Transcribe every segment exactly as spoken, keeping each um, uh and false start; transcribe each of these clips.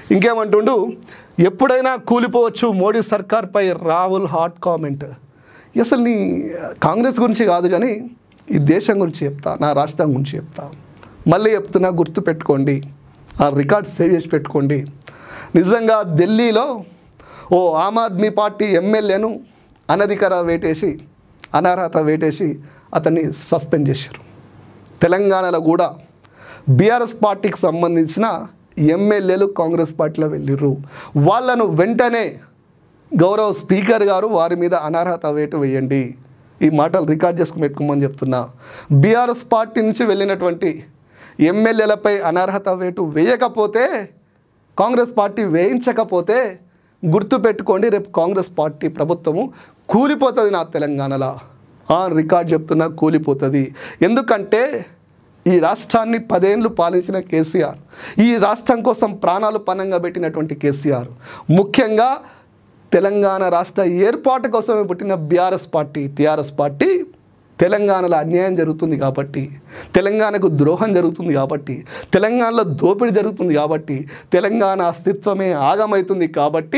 ఇంకేమంటుండు, ఎప్పుడైనా కూలిపోవచ్చు మోడీ సర్కార్పై రాహుల్ హాట్ కామెంట్. అసలు నీ కాంగ్రెస్ గురించి కాదు కానీ ఈ దేశం గురించి చెప్తా, నా రాష్ట్రం గురించి చెప్తా. మళ్ళీ చెప్తున్నా, గుర్తు పెట్టుకోండి, ఆ రికార్డ్ సేవ్ చేసి పెట్టుకోండి. నిజంగా ఢిల్లీలో ఓ ఆమ్ ఆద్మీ పార్టీ ఎమ్మెల్యేను అనధికార వేటేసి అనర్హత వేటేసి అతన్ని సస్పెండ్ చేశారు. తెలంగాణలో కూడా బీఆర్ఎస్ పార్టీకి సంబంధించిన ఎమ్మెల్యేలు కాంగ్రెస్ పార్టీలో వెళ్ళిర్రు. వాళ్ళను వెంటనే గౌరవ స్పీకర్ గారు వారి మీద అనర్హత వేటు వేయండి. ఈ మాటలు రికార్డ్ చేసుకుని పెట్టుకోమని చెప్తున్నా. బీఆర్ఎస్ పార్టీ నుంచి వెళ్ళినటువంటి ఎమ్మెల్యేలపై అనర్హత వేటు వేయకపోతే, కాంగ్రెస్ పార్టీ వేయించకపోతే గుర్తు పెట్టుకోండి, రేపు కాంగ్రెస్ పార్టీ ప్రభుత్వము కూలిపోతుంది నా తెలంగాణలో. ఆ రికార్డ్ చెప్తున్నా, కూలిపోతుంది. ఎందుకంటే ఈ రాష్ట్రాన్ని పదేళ్ళు పాలించిన కేసీఆర్, ఈ రాష్ట్రం కోసం ప్రాణాలు పణంగా పెట్టినటువంటి కేసీఆర్, ముఖ్యంగా తెలంగాణ రాష్ట్ర ఏర్పాటు కోసమే పుట్టిన బీఆర్ఎస్ పార్టీ టీఆర్ఎస్ పార్టీ తెలంగాణలో అన్యాయం జరుగుతుంది కాబట్టి, తెలంగాణకు ద్రోహం జరుగుతుంది కాబట్టి, తెలంగాణలో దోపిడీ జరుగుతుంది కాబట్టి, తెలంగాణ అస్తిత్వమే ఆగమవుతుంది కాబట్టి,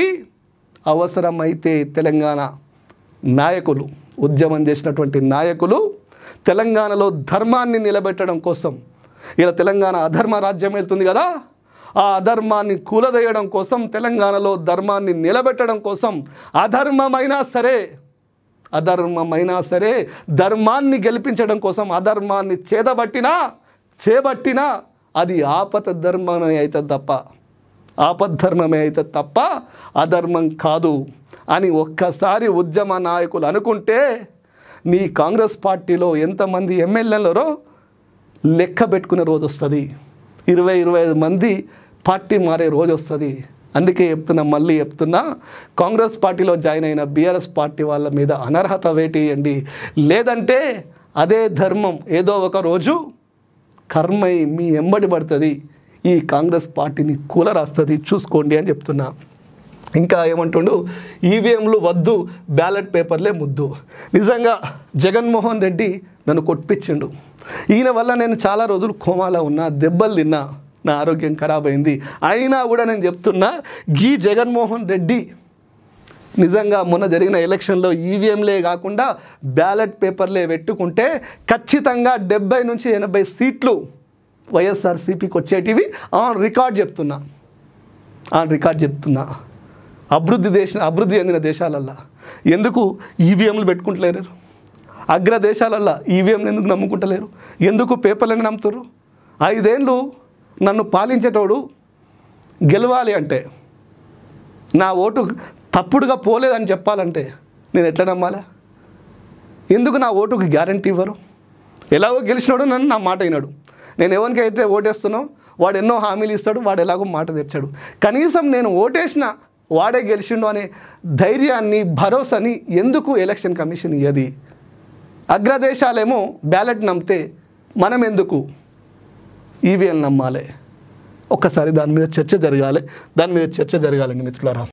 అవసరమైతే తెలంగాణ నాయకులు, ఉద్యమం చేసినటువంటి నాయకులు తెలంగాణలో ధర్మాన్ని నిలబెట్టడం కోసం, ఇలా తెలంగాణ అధర్మ రాజ్యం వెళ్తుంది కదా, ఆ అధర్మాన్ని కూలదేయడం కోసం, తెలంగాణలో ధర్మాన్ని నిలబెట్టడం కోసం, అధర్మమైనా సరే అధర్మమైనా సరే ధర్మాన్ని గెలిపించడం కోసం, అధర్మాన్ని చేదబట్టినా చేపట్టినా అది ఆపత ధర్మమే అవుతుంది తప్ప ఆపద్ధర్మమే అవుతుంది తప్ప అధర్మం కాదు అని ఒక్కసారి ఉద్యమ నాయకులు అనుకుంటే, నీ కాంగ్రెస్ పార్టీలో ఎంతమంది ఎమ్మెల్యేలరో లెక్క పెట్టుకునే రోజు వస్తుంది. ఇరవై ఇరవై ఐదు మంది పార్టీ మారే రోజు వస్తుంది. అందుకే చెప్తున్నా, మళ్ళీ చెప్తున్నా, కాంగ్రెస్ పార్టీలో జాయిన్ అయిన బీఆర్ఎస్ పార్టీ వాళ్ళ మీద అనర్హత వేటేయండి. లేదంటే అదే ధర్మం ఏదో ఒక రోజు కర్మై మీ ఎంబడి పడుతుంది, ఈ కాంగ్రెస్ పార్టీని కూలరాస్తుంది, చూసుకోండి అని చెప్తున్నా. ఇంకా ఏమంటుండు, ఈవీఎంలు వద్దు, బ్యాలెట్ పేపర్లే ముద్దు. నిజంగా జగన్మోహన్ రెడ్డి నన్ను కొట్టించిండు. ఈయన వల్ల నేను చాలా రోజులు కోమాలో ఉన్నా, దెబ్బలు తిన్నా, నా ఆరోగ్యం ఖరాబ్ అయింది. అయినా కూడా నేను చెప్తున్నా, గీ జగన్మోహన్ రెడ్డి నిజంగా మొన్న జరిగిన ఎలక్షన్లో ఈవీఎంలే కాకుండా బ్యాలెట్ పేపర్లే పెట్టుకుంటే ఖచ్చితంగా డెబ్బై నుంచి ఎనభై సీట్లు వైఎస్ఆర్సీపీకి వచ్చేటివి. ఆన్ రికార్డ్ చెప్తున్నా ఆన్ రికార్డ్ చెప్తున్నా అభివృద్ధి దేశ అభివృద్ధి చెందిన దేశాలల్లో ఎందుకు ఈవీఎంలు పెట్టుకుంటలేరు? అగ్ర దేశాలల్లో ఈవీఎంలు ఎందుకు నమ్ముకుంటలేరు? ఎందుకు పేపర్లను నమ్ముతారు? ఐదేళ్ళు నన్ను పాలించేటోడు గెలవాలి అంటే, నా ఓటు తప్పుడుగా పోలేదని చెప్పాలంటే నేను ఎట్లా నమ్మాలా? ఎందుకు నా ఓటుకు గ్యారంటీ ఇవ్వరు? ఎలాగో గెలిచినాడు, నన్ను నా మాట విన్నాడు. నేను ఎవరికైతే ఓటేస్తున్నో వాడు ఎన్నో హామీలు ఇస్తాడు, వాడు ఎలాగో మాట తెచ్చాడు. కనీసం నేను ఓటేసిన వాడే గెలిచిండు అనే ధైర్యాన్ని, భరోసాని ఎందుకు ఎలక్షన్ కమిషన్ ఇయ్యది? అగ్రదేశాలేమో బ్యాలెట్ నమ్మితే మనం ఎందుకు ఈవీఎం నమ్మాలి? ఒక్కసారి దాని మీద చర్చ జరగాలి దాని మీద చర్చ జరగాలండి మిత్రులారా.